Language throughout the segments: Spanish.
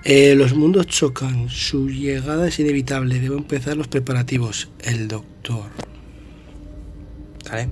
Los mundos chocan. Su llegada es inevitable. Debo empezar los preparativos. El doctor. ¿Vale?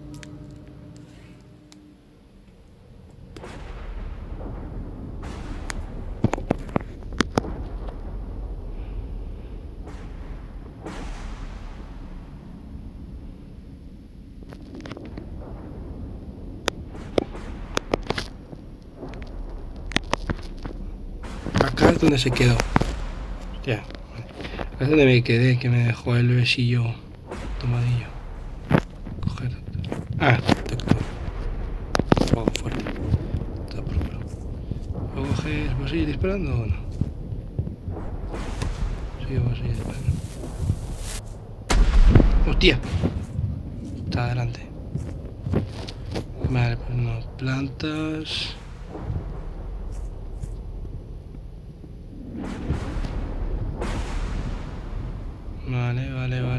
Acá es donde se quedó. Hostia. Acá es donde me quedé, que me dejó el besillo tomadillo. Coger. Ah, doctor. Oh, fuerte. Está por culo. ¿Puedo coger? ¿Puedo seguir disparando o no? Sí, voy a seguir disparando. ¡Hostia! Está adelante. Vale, pues no. Plantas. Vale.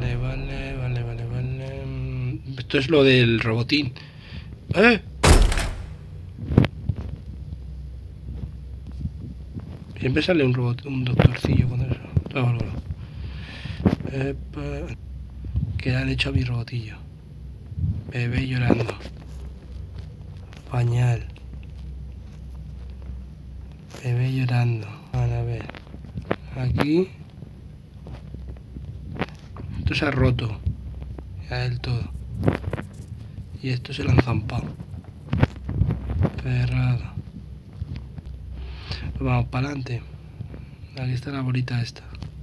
Esto es lo del robotín. ¡Eh! Siempre sale un robot, un doctorcillo con eso. Está bárbaro. ¿Qué le han hecho a mi robotillo? Bebé llorando. Pañal. Bebé llorando. Vale, a ver. Aquí. Esto se ha roto. Ya del todo. Y esto se lo han zampado. Cerrado. Pues vamos para adelante. Aquí está la bolita esta.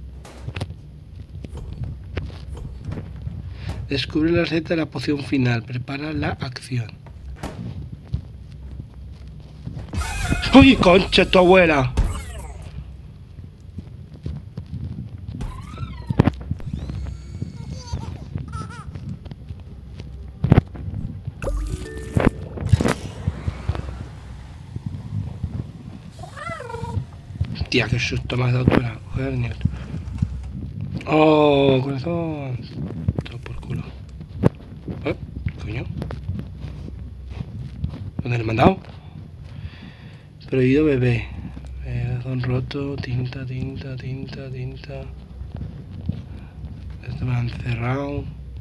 Descubre la receta de la poción final. Prepara la acción. ¡Uy, concha tu abuela! Tía, qué susto me has dado tú la coger, ¡Oh, corazón! Todo por culo. Coño. ¿Dónde le he mandado? Prohibido bebé. Corazón roto, tinta. Esto me han cerrado.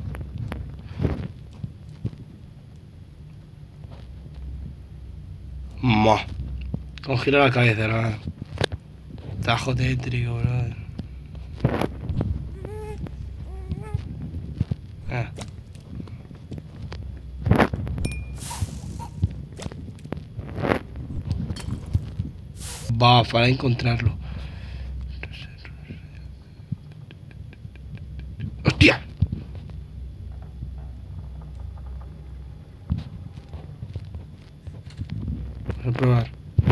¡Mo! Con gira la cabeza, hermano. Tajo tétrico, brother. Ah. Va, para encontrarlo. ¡Hostia! Voy a probar.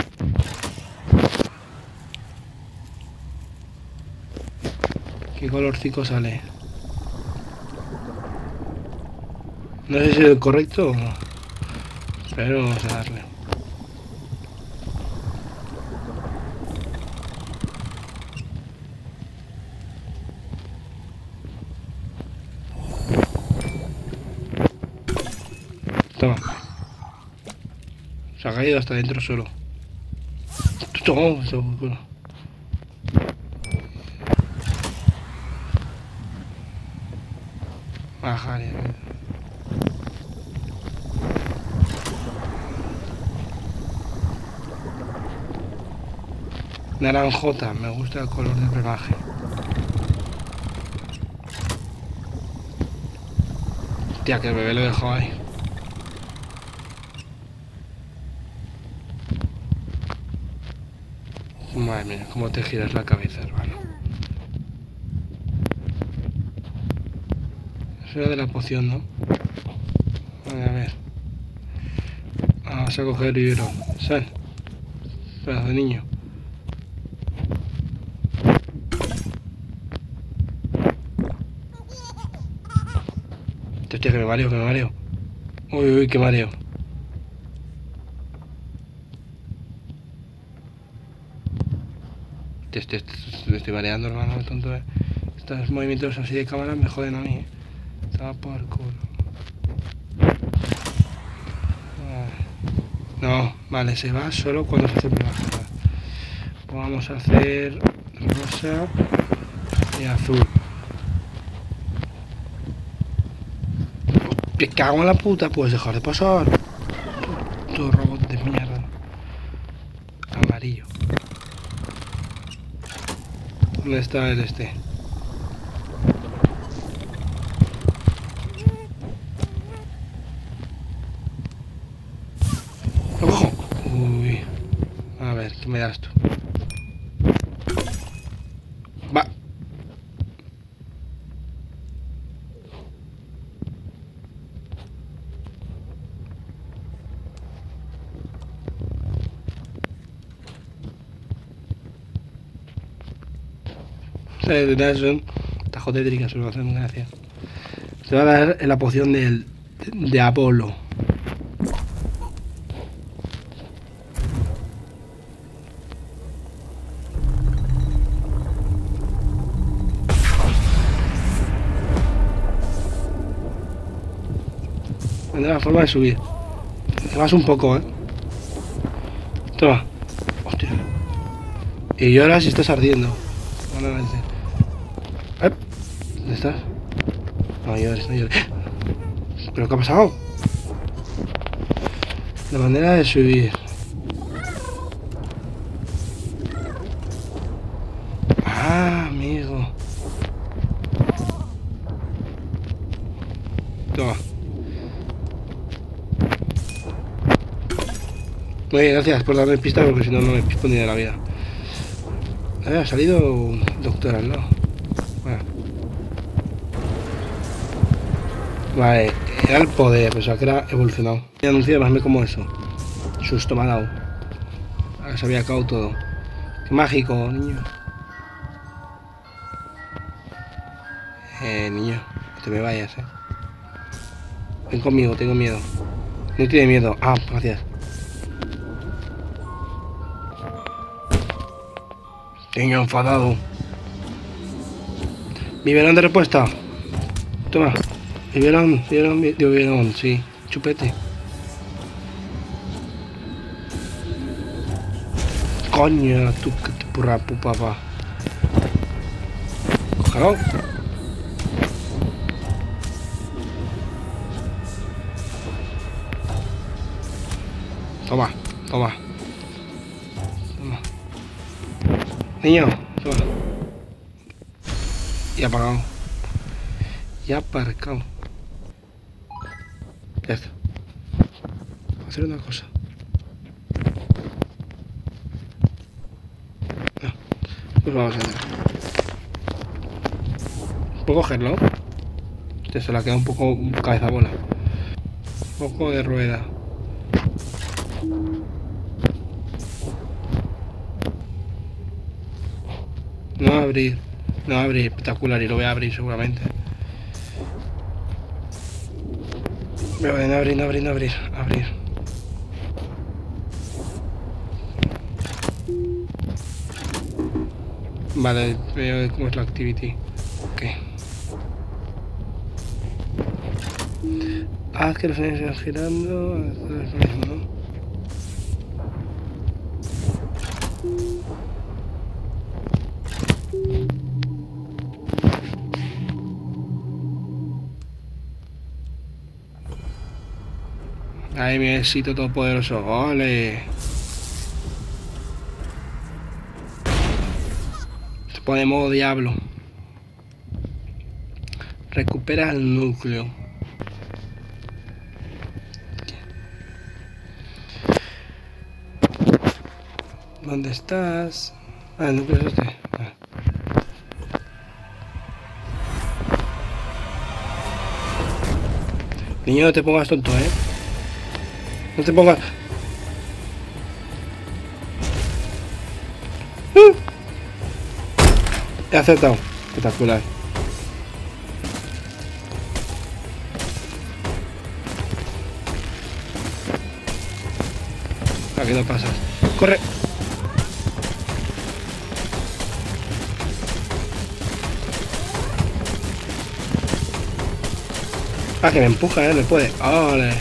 ¿Qué colorcico sale? No sé si es el correcto o no. Pero vamos a darle. Toma. Se ha caído hasta dentro solo. Toma, toma. Bajar. Naranjota, me gusta el color del pelaje. Hostia, que el bebé lo dejó ahí. Madre mía, cómo te giras la cabeza, hermano. Eso era de la poción, ¿no? Vale, a ver. Vamos a coger el libro. Sal. Pedazo de niño. Hostia, que me mareo. Uy, qué mareo. Te estoy mareando, hermano, tonto. Estos movimientos así de cámara me joden a mí, Estaba por culo. No, vale, se va solo cuando se hace prueba. Vamos a hacer rosa y azul. ¡Me cago en la puta! Puedes dejar de pasar. Tu robot de mierda. Amarillo. ¿Dónde está el este? ¡Lo cojo! Uy. A ver, ¿qué me das tú? Va. Son tajos de trica, se lo hacen gracias. Te va a dar la poción de Apolo. De la forma de subir. Te vas un poco, Toma. Hostia. Y lloras y estás ardiendo. ¿Dónde estás? No llores, no llores. ¿Pero qué ha pasado? La manera de subir. Ah, amigo. Toma. Muy bien, gracias por darme pistas porque si no, no me pispo ni de la vida. Ha salido un doctor al lado. Bueno. Vale, era el poder, o sea que era evolucionado. Y anuncio además me como eso. Susto me ha dado. Ahora se había acabado todo. Qué mágico, niño. Niño, no te me vayas, Ven conmigo, tengo miedo. No tiene miedo. Ah, gracias. Niño enfadado. Biberón de respuesta. Toma. Biberón, sí. Chupete. Coño, tú que te purra, papá. Cógelo. Toma, toma. Toma. Niño, toma. Y apagado. Y aparcado. Ya está. Voy a hacer una cosa. No. Pues vamos a hacer. ¿Puedo cogerlo? Este se la queda un poco cabeza bola. Un poco de rueda. No va a abrir. No va a abrir. Espectacular. Y lo voy a abrir seguramente. No abrir. Abrir. Vale, veo cómo es la activity. Ok. Haz que los años sigan girando. Es lo mismo, ¿no? Ay, mi éxito todopoderoso. ¡Ole! Se pone modo diablo. Recupera el núcleo. ¿Dónde estás? Ah, el núcleo es este. Ah. Niño, no te pongas tonto, No te pongas... He acertado. Espectacular. Aquí no pasas. ¡Corre! Ah, que me empuja, me puede. ¡Ole!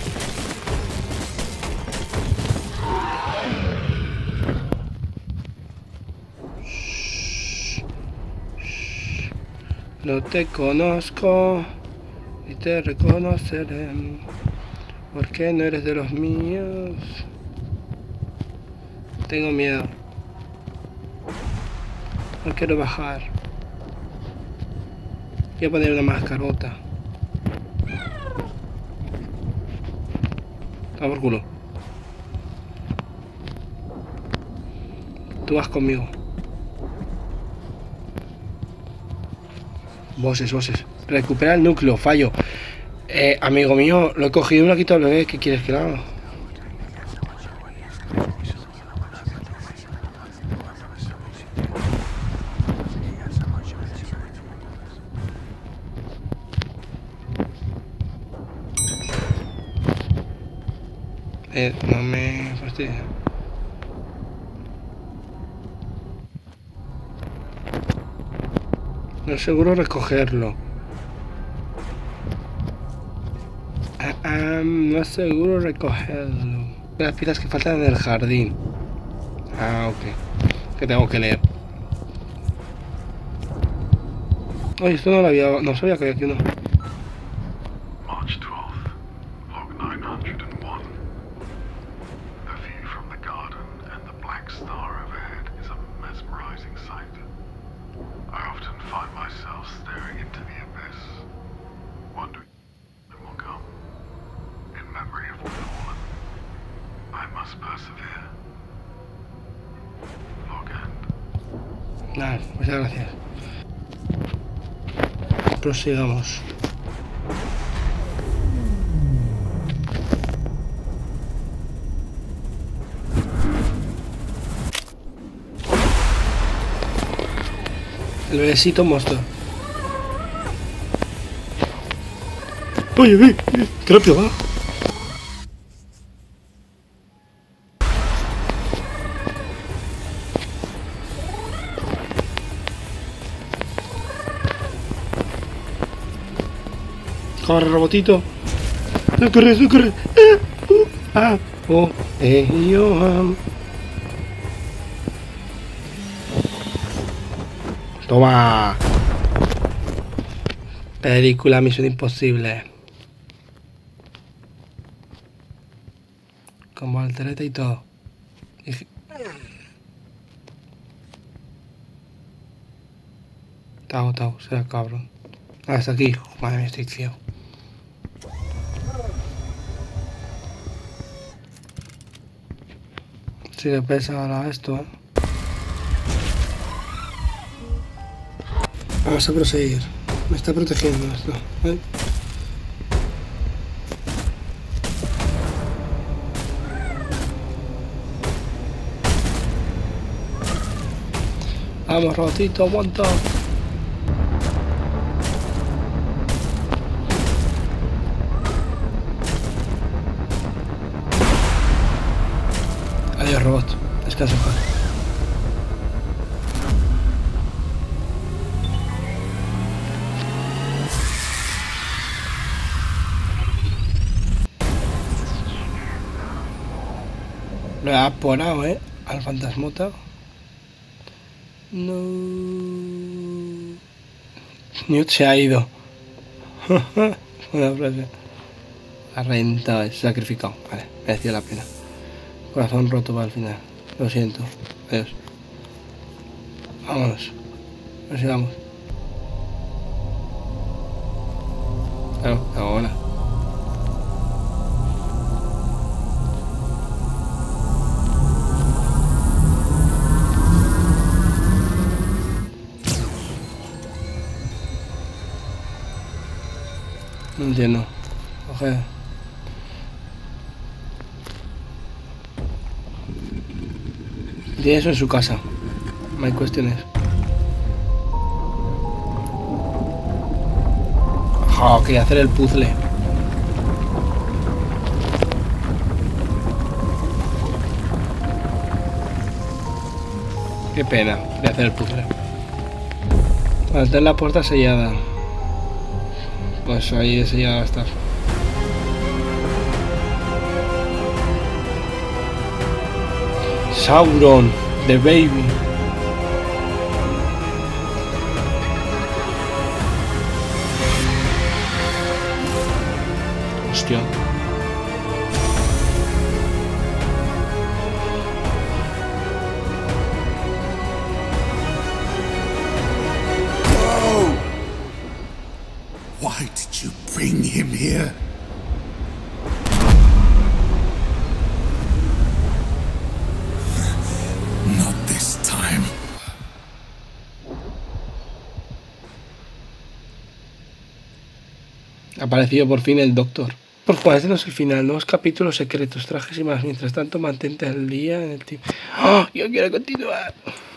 No te conozco y te reconoceré, porque no eres de los míos. Tengo miedo. No quiero bajar. Voy a poner una mascarota. Está por culo. Tú vas conmigo. Bosses. Recupera el núcleo, fallo. Amigo mío, lo he cogido y me lo he quitado el bebé. ¿Qué quieres que haga? No me fastidia. No es seguro recogerlo. No es seguro recogerlo. Las piezas que faltan en el jardín. Ok. Que tengo que leer. Oye, esto no lo había... No sabía que había aquí uno. March 12th, log 901. The view from the garden and the black star overhead is a mesmerizing sight. I often find myself staring into the abyss, wondering when will come. In memory of the fallen, I must persevere. Log end. Nada, muchas gracias. Prosigamos. El bebecito monstruo. Oye, qué rápido va. Corre, robotito. No corre. Yo. Toma. Película Misión Imposible. Con voltereta y todo. Está agotado, será cabrón. Hasta aquí. Madre mía, estoy ciego. Si le pesa ahora esto, ¿eh? Vamos a proseguir. Me está protegiendo esto, ¿eh? Vamos, robotito, aguanta. Adiós, robot. Descansa en paz. Lo he aporado, al fantasmota. No. Newt se ha ido. Buena frase. Ha reventado, es sacrificado. Vale, mereció la pena. Corazón roto para el final. Lo siento. Adiós. Vámonos. Sigamos. Claro, ahora. No entiendo. Oje. Tiene eso en su casa. No hay cuestiones. Oh, quería hacer el puzzle. Qué pena de hacer el puzzle. Al tener la puerta sellada. Pues ahí sellada va a estar. Sauron, the baby. Hostia. Why did you bring him here? Not this time. Ha aparecido por fin el Doctor. Por favor, este no es el final. Nuevos capítulos secretos, trajes y más. Mientras tanto, mantente al día en el tiempo. ¡Oh! Yo quiero continuar.